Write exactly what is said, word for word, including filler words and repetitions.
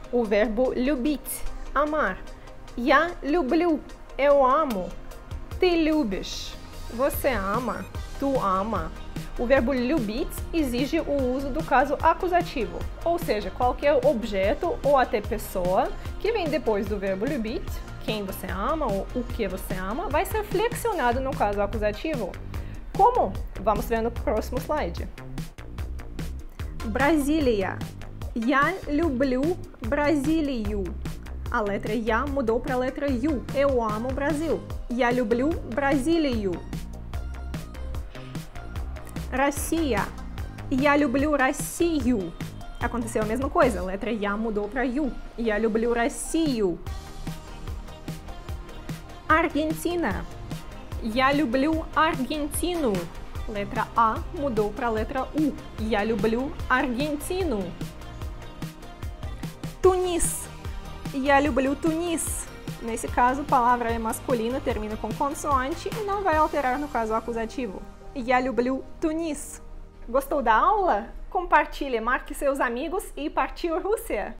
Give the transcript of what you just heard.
o verbo любить, amar. Я люблю, eu amo. Ты любишь, você ama, tu ama. O verbo любить exige o uso do caso acusativo, ou seja, qualquer objeto ou até pessoa que vem depois do verbo любить, quem você ama ou o que você ama, vai ser flexionado no caso acusativo. Como? Vamos ver no próximo slide. Brasília. Я люблю Бразилию. A letra Я mudou para a letra Ю. Eu amo o Brasil. Я люблю Бразилию. Россия. Я люблю Россию. Aconteceu a mesma coisa. A letra Я mudou para Ю. Я люблю Россию. Argentina. Я люблю Аргентину. Letra A mudou para a letra U. Я люблю Аргентину. Tunis. Я люблю Tunis. Nesse caso, a palavra é masculina, termina com consoante e não vai alterar no caso acusativo. Я люблю Tunis. Gostou da aula? Compartilhe, marque seus amigos e partiu Rússia!